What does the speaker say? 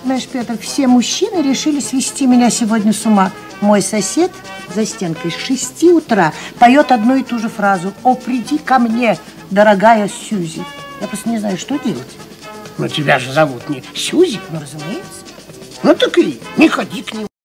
Знаешь, Петр, все мужчины решили свести меня сегодня с ума. Мой сосед за стенкой с 6 утра поет одну и ту же фразу: «О, приди ко мне, дорогая Сьюзи». Я просто не знаю, что делать. Но тебя же зовут не Сьюзи. Ну, разумеется. Ну так и не ходи к нему.